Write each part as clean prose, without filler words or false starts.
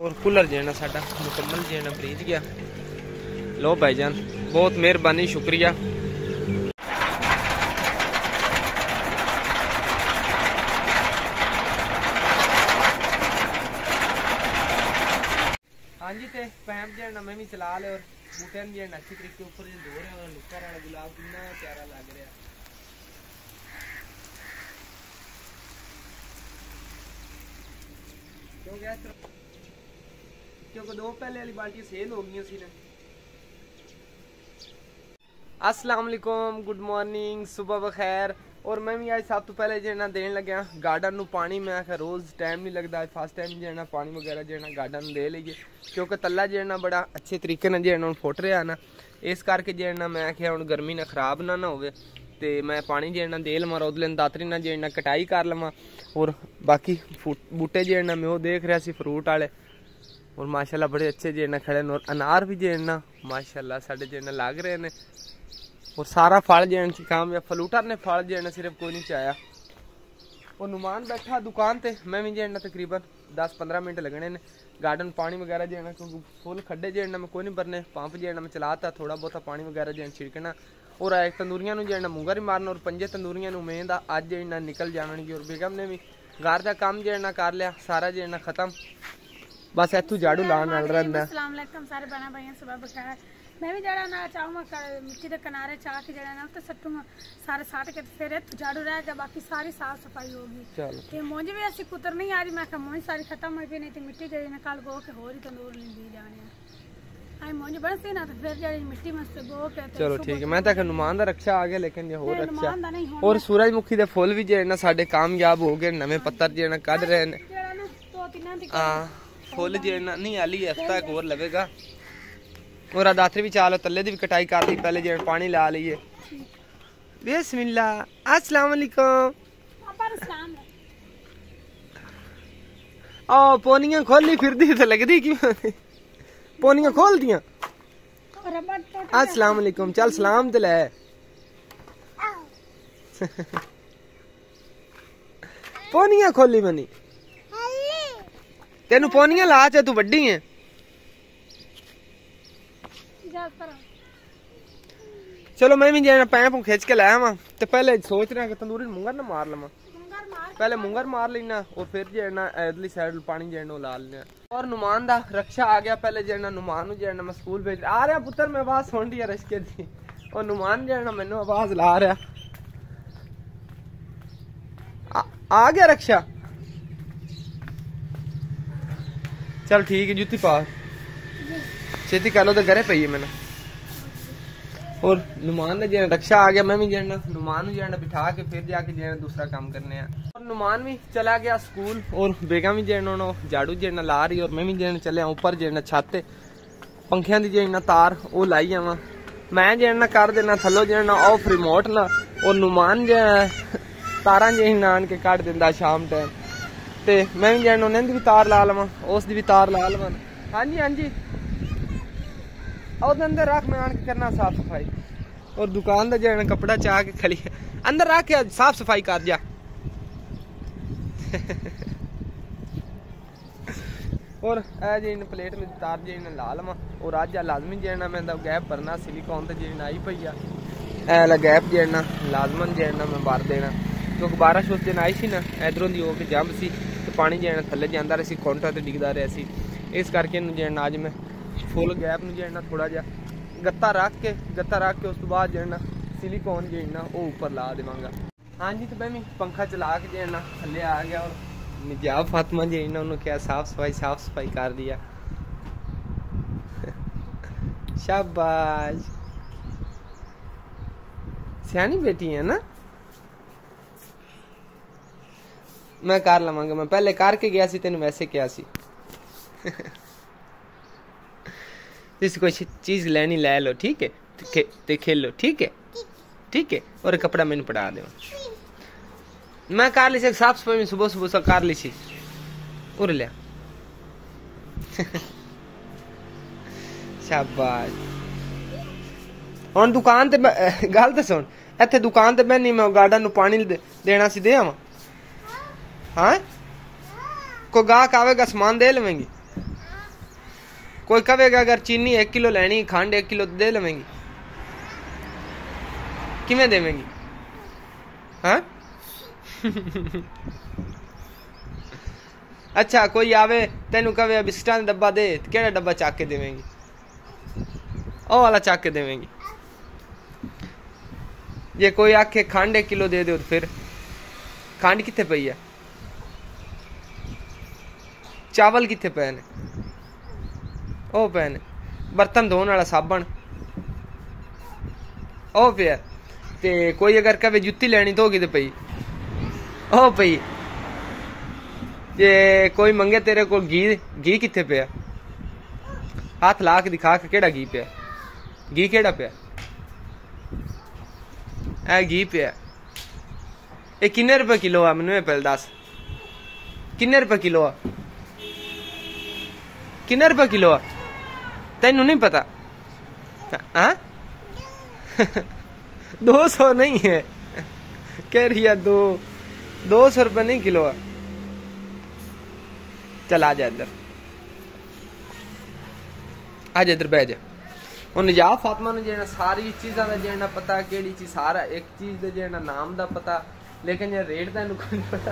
और कूलर जो है ना साडा मुकम्मल जो है ना खरीद गया। लो भाईजान बहुत मेहरबानी शुक्रिया। हाँ जी ते पैप जो है ना मैं भी चला ले और बूटे जो है ना अच्छी तरीके ऊपर जो धो रहे हैं। लुक्का वाला गुलाब कितना प्यारा लग रहा है। क्योंकि दो पहले वाली बाल्टी सेल हो गई सी। अस्सलाम वालेकुम, गुड मॉर्निंग, सुबह बखैर। और मैं भी आज सब तो पहले जो है ना देन लग्या गार्डन नू पानी। मैं आखिर रोज़ टाइम नहीं लगता, फर्स्ट टाइम जो है ना पानी वगैरह जो है ना गार्डन दे लीजिए क्योंकि तला जो है ना बड़ा अच्छे तरीके जो है ना फुट रहा ना। इस करके जो है ना मैं आखिया हुण गर्मी ना खराब ना होवे ते मैं पानी जो है ना दे लवां, रोदले दातरी ना जो है ना कटाई कर लवां। और बाकी बूटे जो है ना मैं वो देख रहा सी फ्रूट वाले और माशाल्लाह बड़े अच्छे जो है ना खड़े और अनार भी जो है ना माशाल्लाह साढ़े जो है ना लग रहे हैं। और सारा फल जो है कामयाब फ्लूटर ने फल जो है ना सिर्फ कोई नहीं चाया। और नुमान बैठा दुकान ते, मैं भी जो है ना तकरीबन 10-15 मिनट लगने ने गार्डन पानी वगैरह जो है ना क्योंकि फुल खड्डे जो है ना मैं कोई नहीं भरने। पंप जो है ना मैं चलाता थोड़ा बहुत पानी वगैरह जो है छिड़कना और एक तंदूरियां जो है ना मुंगर ही मारना और 5 तंदूरियां उम्मीद आ अज जो है ना निकल जाने। और बेगम ने भी घर का काम जो है ना कर लिया सारा जो है ना खत्म, बस इतू झाड़ू लाने वाला रहा। अस्सलाम वालेकुम सारे बहना भाइयों, सुबह बखैर। मैं भी जरा ना चाहूँगा मिट्टी के किनारे चाह के जरा ना तो सट्टूंगा सारे साट के फिर झाड़ू रह गया, बाकी सारी साफ सफाई होगी। मुझे भी ऐसी कुतर नहीं आ रही, मैं मुझे सारी खत्म हो गई, नहीं तो मिट्टी जड़ी ना कल गो के हो रही तंदूर नहीं दी जाने मुझे बनती ना तो फिर जड़ी मिट्टी मस्त गो के। चलो ठीक है, मैं तो नुमान दा रक्षा आ गया लेकिन ये होर रक्षा। और सूरजमुखी दे फुल भी जो है ना साडे कामयाब हो गए, नवे पत्तर जो है ना कढ रहे हैं। हां फुल जो है ना नहीं आली हफ्ता एक और लगेगा। और दातरी भी चालो तले दी भी कटाई कर ली, पहले जो पानी ला लीए। बिस्मिल्लाह, अस्सलाम वालेकुम। ओ पोनियां खोली फिरदी ते लगदी क्यों? पोनियां खोल दियां। अस्सलाम वालेकुम, चल सलाम ते ले। पोनियां खोली मनी तेनू पोनियां ला च तू वड्डी है। चलो मैं भी जो पैप खिंच के लाया वहां तो पहले सोच रहा कि तंदूरी मुंगर ना मार लवा, पहले मुंगर मार लेना और फिर जो है ना इधरली साइड पानी जो है ना ला लेना। और नुमान दा रक्षा आ गया, पहले जो है ना नुमान जो है ना मैं स्कूल भेज आ रहा पुत्र, मैं आवाज सुन रही है रश्के दी और नुमान जो है ना मैनू आवाज ला रहा। आ गया रक्षा, चल ठीक है जुत्ती पा छेती कर लो तो घरे पई है मैंने। और नुमान ने जो रक्षा आ गया, मैं भी जो है नुमान जो है बिठा के फिर जाके जो है दूसरा काम करने हैं। और नुमान भी चला गया स्कूल और बेगम भी जो है झाड़ू जो है ला रही और मैं भी जो है चलिया ऊपर जो है छत पंखिया की जो है तार वो लाई आवा। मैं जो है कर देना थलो जो है ऑफ रिमोट ना और नुमान जो है तारा जो है आन के कट देंदा शाम टाइम ते मैं भी जो है उन्हें भी तार ला लवा उस भी तार ला लवा। हाँ जी हाँ जी और अंदर रख मैं आन के करना साफ सफाई। और दुकान का जो है कपड़ा चाह के खली अंदर रख के साफ सफाई कर जा। और जो प्लेट में तार जो ला लवा और अज लाजमी जो है मैं गैप भरना सिलिकॉन तो जो आई पई आ गैप जो है लाजमन जो है मैं भर देना क्योंकि बारिश उस दिन आई सी ना इधरों की होकर जंप सी तो पानी जो है थले जाता रहा काउंटर से डिगता रहा सी। इस करके जो है अज मैं फुल गैप में जो है थोड़ा जा गत्ता रख के उस तो बाद जो है सिलिकॉन जो है वो ऊपर ला देवांगा। हाँ जी तो मैं भी पंखा चला के जो है थले आ गया और निजाब फातिमा जो है उन्होंने क्या साफ सफाई कर दिया। शाबाश सियानी बेटी है ना, मैं कर लवांगा, मैं पहले करके गया सी तेन वैसे क्या सी। जिस कोई चीज लेनी ले लो ठीक है ते खेलो ठीक है और कपड़ा मैंने पड़ा दे मैं कर ली साफ सफाई में सुबह से कर ली सी उर लिया। शाबाश। हुण दुकान ते गल तो सुन इत्थे दुकान ते बहनी मैं गार्डन नू पानी देना सी दे आवां। हाँ कोई गाहक आवेगा सामान दे लवेंगी। कोई कहेगा अगर चीनी 1 किलो लैनी, खंड 1 किलो दे लवेंगी, किमें देवेंगी? हाँ अच्छा कोई आवे तेन कहे बिस्किटा का डब्बा दे, केड़ा डब्बा चक के देवेंगी? ओ वाला चक के देवेंगी। जे कोई आखे खंड 1 किलो दे दो, फिर खंड कितने पई है? चावल कितने पे ने? ओ पे ने। बर्तन धोने वाला साबन ओ पे। ते कोई अगर कहे जुत्ती लेनी तो कि पई, ओ पई। जे कोई मंगे तेरे को घी कितने पे? हाथ ला के दिखा के केड़ा घी पे? घी केड़ा पे? ए घी पे। ये किन्ने रुपए किलो है? मैनू पहले दस, किन्ने रुपए किलो है? किन्ने रुपए किलो है? तेनू नहीं पता? हाँ 200 नहीं है, कह रही है 200 रुपए नहीं किलो है। चल आ जा इधर, आज इधर बह जा। निजात फातिमा ने जो सारी चीज़ों का जो पता, केड़ी चीज सारा एक चीज के जो नाम का पता, लेकिन जो रेट का नहीं पता।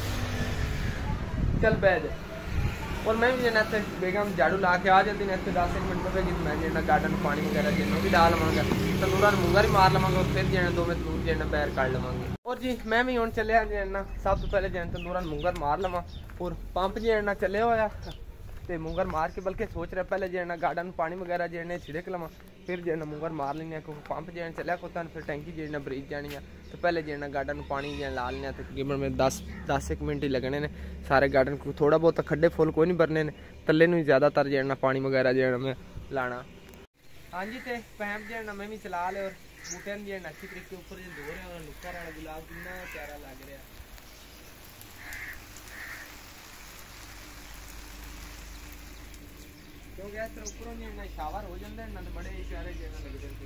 चल बह जा। और मैं भी जो बेगम झाड़ू ला के आ जाती है 10-1 मिनट लगेगी, तो मैं जो गार्डन पानी वगैरह जो भी डाल लवांगा, तंदूरा मूंगा भी मार लवांगा, और फिर जो 2 में तंदूर जो बैर काट लवांगे। और जी मैं भी हूँ चलिया जो सब तो पहले जो तंदूरा मूंगर मार लवा, और पंप जो चले होया ते मूंगर मार के, बल्कि सोच रहा पहले जो गार्डन पानी वगैरह जो छिड़क लवा, फिर जो मूंगर मार लेने, क्योंकि पंप जो चलिया कोता फिर टैंकी जो ब्रीज जानी है, तो पहले जो गार्डन पानी जो ला लेने, तकरीबन में 10-1 मिनट ही लगने ने सारे गार्डन को। थोड़ा बहुत खड्डे फुल कोई नहीं भरने ने, तले में ज्यादातर जो पानी वगैरह जो मैं लाना। हाँ जी, तो पैप जो मैं भी चला ले, और बूटे जो अच्छी तरीके ऊपर जो धो रहे हैं, लुक्का वाला गुलाब कितना प्यारा लग रहा है। क्योंकि इस तरह ऊपरों जो शावर हो जाते हैं ना, तो बड़े प्यारे जो लगते हैं।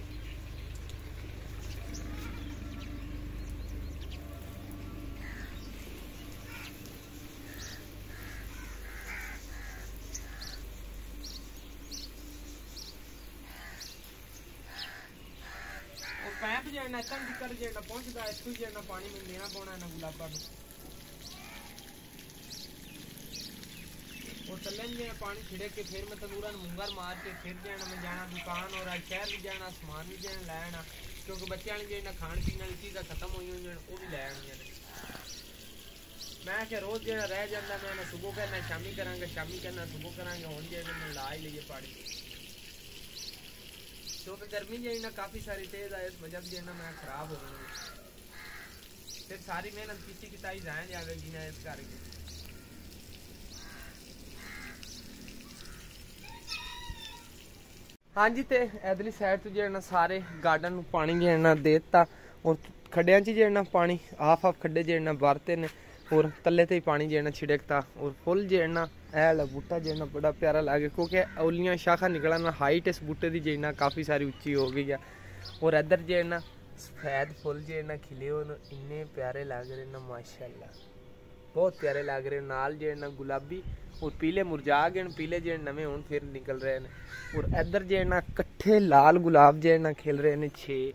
पैप जो तक जो पहुंचता है, इसको जो पानी में देना पौना है गुलाबा को, और तले जो पानी छिड़क के फिर मैं तंदूरा मूंगर मार के फिर जो मैं जाना दुकान, और शहर भी जाना, समान भी जो लैना, क्योंकि बच्चों ने जो खाण पीने वाली चीज़ा खत्म हुई वो भी लै आनियां ने। मैं क्या रोज़ जो रह जाता, मैं सुबह करना शामी करांगा, शामी करना सुबह करांगे, हुण जो मैं ला ही लीए पानी, क्योंकि गर्मी जो काफ़ी सारी तेज़ है, इस वजह से मैं खराब हो गई, फिर सारी मेहनत किसी की ताई जाए जाएगी ना इस करके। हाँ जी, तो इधरली साइड तो जो सारे गार्डन पानी जो देता, और खड्डिया जो पानी हाफ खड्डे जो भरते ने, और तले ते पानी जो छिड़कता, और फुल जो ऐल बूटा जो बड़ा प्यारा लगे, क्योंकि औलियां शाखा निकलना, हाइट इस बूटे की जो काफ़ी सारी उच्ची हो गई है। और इधर जो सफेद फुल जो खिले हो इन्ने प्यारे लग रहे ना, माशाल्लाह बहुत प्यारे लग रहे। नाल जो गुलाबी और पीले मुरझा गए, पीले जो नवे हूँ फिर निकल रहे हैं। और इधर जो कट्ठे लाल गुलाब जो खिल रहे हैं 6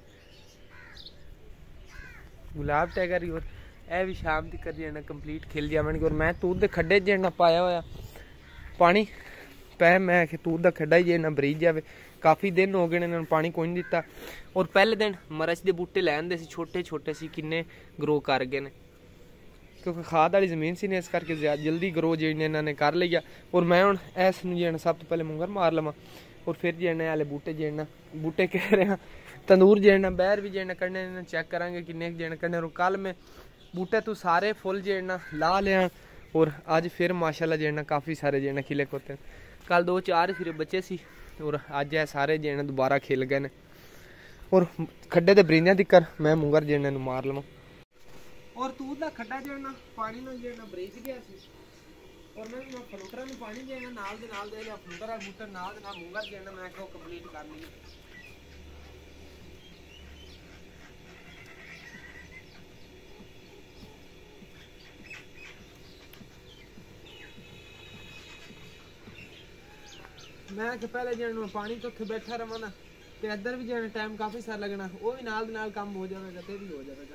गुलाब टैगर, और यह भी शाम तक जो कंप्लीट खिल जाएंगे। और मैं तूत के खड्डे जो पाया हुआ पानी पै, मैं तूत का खड्डा ही जो बरीज जाए, काफ़ी दिन हो गए इन्होंने पानी कोई नहीं दिता। और पहले दिन मरच के बूटे लै आंदे सी, छोटे छोटे सी, किन्ने ग्रो कर गए ने, क्योंकि खाद वाली जमीन सी ने, इस करके जल्दी ग्रो जो इन्होंने कर लिया। और मैं हूँ इस जो सब तो पहले मूंगर मार लवा, और फिर जो हाले बूटे जो बूटे कह रहे हैं तंदूर जो बहर भी जो कढ़ने चेक करांगे किन्ने जो कढ़ने। और कल मैं बूटे तो सारे फुल जो ला लिया, और अज फिर माशाल्लाह जो काफ़ी सारे जो खिले खोते। कल 2-4 फिर बचे सी, और अज है सारे जो दोबारा खिल गए हैं। और खड्डे के बरिंदियां दिक्कर मैं मूंगर जो मार लवा। और तूत का खड्डा जो पानी में जो बरीज गया सी, और मैं फ्रूटरा में पानी जो नाल दे नाल दे लिया, फ्रूटर बूटर नाल दे नाल मूंगर जो मैं कंप्लीट कर ली। मैं कि पहले जो पानी तो उत्थे बैठा रहा ना तो इधर भी जो टाइम काफ़ी सारा लगना, वो भी नाल काम हो जाएगा तो भी हो जाएगा।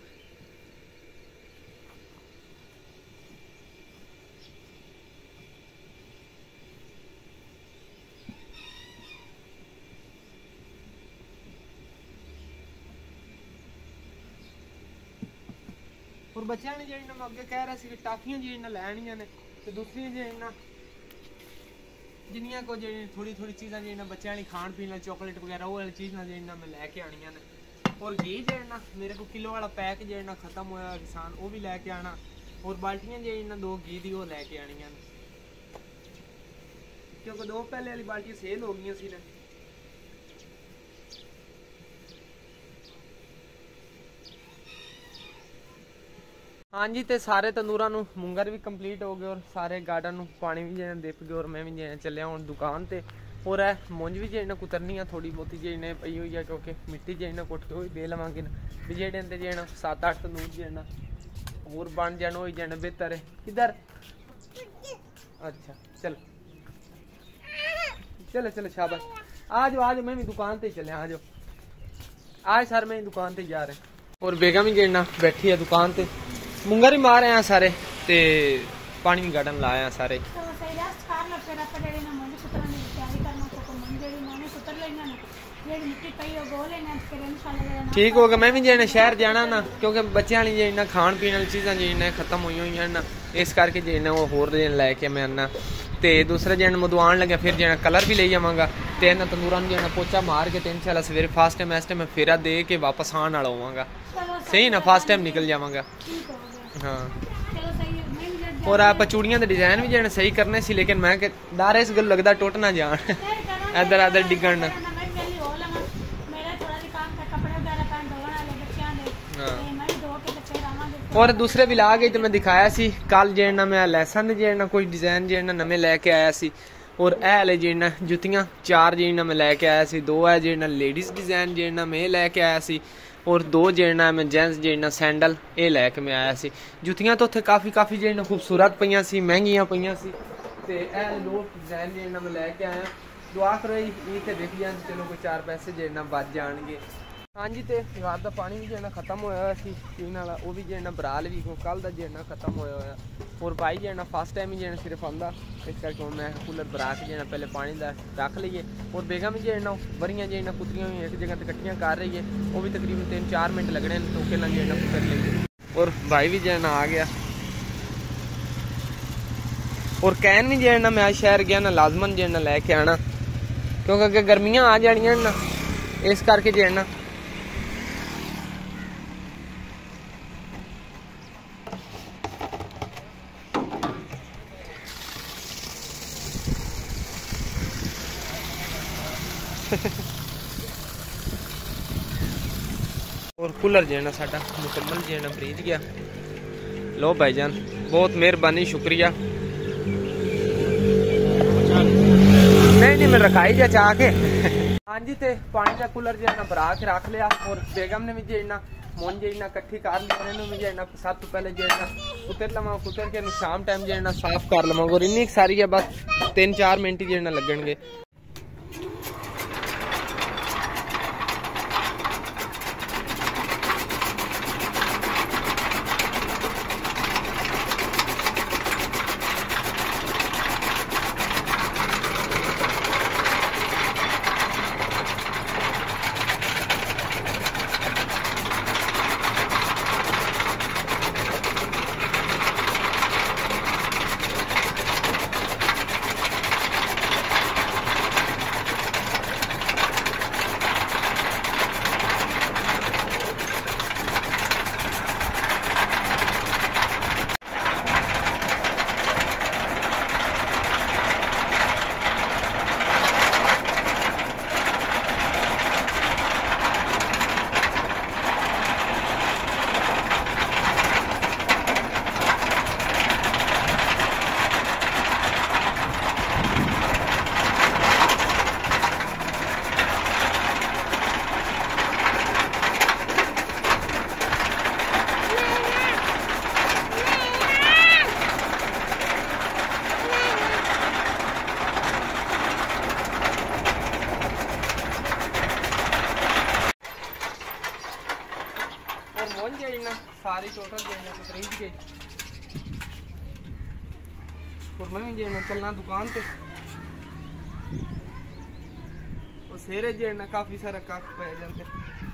और बच्चों ने जो मैं अगे कह रहा सी कि टाफियां जो लैनिया ने तो दूसरी जो जिन्नियां को जो थोड़ी थोड़ी चीज़ा जो बच्चों ने खाण पीने चॉकलेट वगैरह वो वाली चीज़ जो मैं लैके आनिया ने। और घी जो मेरे को किलो वाला पैक जो खत्म होया किसान वो भी लैके आना। और बाल्टियां जो 2 घी दी वो लैके आनिया ने, क्योंकि 2 पहले वाली बाल्टियां सेल हो गई सी ने। हाँ जी, तो सारे तंदूरा मुंगर भी कंप्लीट हो गए और सारे गार्डन पानी भी जो दिप गए। और मैं भी जो चलिया हूँ दुकान पर। और मुंज भी जो कुतरनी है थोड़ी बहुती जो पई हुई है, क्योंकि मिट्टी जो कुट के दे लवेंगे भी जो 7-8 तंदूर जो और बन जान हो जाने बेहतर है। किधर अच्छा चल चलो चलो शाबाश, आज मैं भी दुकान पे चले। आज सर मैं दुकान पे जा रहे हैं। और बेगम ही जो बैठी है दुकान पे, मुंगर ही मार रहे हैं सारे ते पानी भी गार्डन लाए हैं सारे। ठीक होगा। मैं भी जो शहर जाना ना, क्योंकि बच्चों जो खाण पीने वाली चीज़ा जो खत्म हुई हुई ना, इस करके जो वो होर लैके मैं आना। तो दूसरे जो मदवान लगे फिर जो कलर भी ले जावगा तो इन्होंने तंदूरा जो पोचा मार के 3 साल सवेरे फर्स्ट टाइम इस टाइम फेरा दे के वापस आने वाला होवगा। सही ना, फर्स्ट टाइम निकल जावगा। हाँ, और आप चूड़ियां के डिजाइन भी जो सही करने से, लेकिन मैं डर इस गल लगता टुट ना जान इधर उधर डिगन। और दूसरे भी ला गए तो मैं दिखाया सी कल जो मैं लैसन जो कुछ डिजाइन जो नवे लैके आया सी। और ऐ जो जुतियां 4 जो मैं लैके आया सी, 2 है जो लेडीज़ डिजाइन जो मैं लैके आया सी, और 2 जो मैं जेंट्स जो सैंडल ये लैके मैं आया सी। जुतियां तो उत्थे काफ़ी जो खूबसूरत पईयां सी, महंगियां पईयां सी। तो ऐ 2 डिजाइन जो मैं लैके आया। दुआ करो ये तो देख जान, चलो कोई 4 पैसे जो बच जाएंगे। हाँ जी, तो रात का पानी भी जो खत्म होया सी पीने वाला, वो भी जो बराल भी कल का जो खत्म होया। और भाई जो फर्स्ट टाइम ही जो सिर्फ आंदा, इस करके मैं कूलर बरा के जो पहले पानी का रख लीए। और बेगम जो बड़ियाँ जो कुतरियाँ हुई एक जगह इकट्ठियाँ कर रही है, वो भी तकरीबन 3-4 मिनट लगने तो के जो कुतर लेंगे। और भाई भी जो आ गया। और कैन भी जो मैं आज शहर गया ना लाजमन जो लैके आना, क्योंकि अगर गर्मियाँ आ जानियां ना, इस करके जो और कूलर जो साडा मुकम्मल जो खरीद गया। लो भाईजान बहुत मेहरबानी, शुक्रिया। नहीं मैं रखाई जा चाह के। हाँ जी, तो पानी का कूलर जो भरा के रख लिया। और बेगम ने भी जो मुंज जो कट्ठी कर ली, भी जो सब तो पहले जो कुतर लवा, कुतर के शाम टाइम जो साफ कर लवांगा। और इन्नी सारी है बस 3-4 मिनट ही जो लगेंगे। सारी टोटल जो है खरीद के और मैं भी जो चलना दुकान पे और सेरे जो है काफी सारा कख पे जाते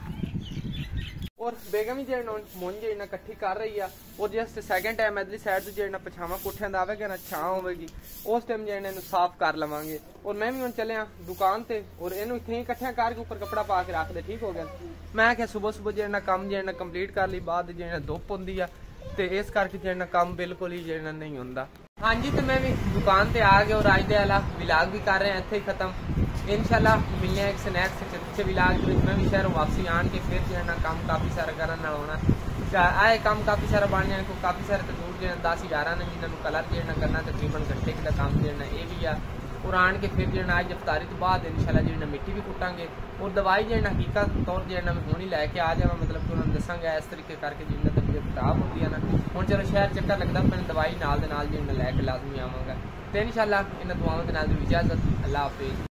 और बेगम ही जो मुंज जो इकट्ठी कर रही है और जस्ट सैकेंड टाइम इधरली साइड तो जो पछावा कोठियां दा आवेगा ना छां होगी उस टाइम जो साफ कर लवांगे और मैं भी हम चलिया दुकान ते और इन्हू इतने इकट्ठा करके ऊपर कपड़ा पा के रख दे ठीक हो गया मैं क्या सुबह सुबह जो काम जो कंप्लीट कर ली बाद जो धुप होंगी है तो इस करके जो काम बिल्कुल ही जो नहीं होंदा। हाँ जी तो मैं भी दुकान ते आ गया और अज दे वाला विलाग भी कर रहे हैं इत्थे ही खत्म इंशाल्लाह मिलने एक स्नैक्स अच्छे विलाग मैं भी शहरों वापसी आन के फिर जो काम काफ़ी सारा करने होना आए काम काफ़ी सारा बन जाने को काफ़ी सारे तकूर जो 10-11 ने जिन्होंने कलर जो करना तकरीबन घंटे का काम जो ये भी है और आन के फिर जो अज इफ्तारी तो बाद इंशाल्लाह जो मिट्टी भी कुटांगे और दवाई जो हकीकत तौर जो मैं हुण ही लैके आ जावा मतलब कि उन्होंने दसांगा इस तरीके करके जिन्हें तबीयत खराब होती है ना हुण चलो शहर चक्कर लगता मैं दवाई नाल दे नाल जो लैके लाजमी आवांगा तो इंशाल्लाह इन दुआओं के नाल दी इजाजत अल्लाह हाफिज़।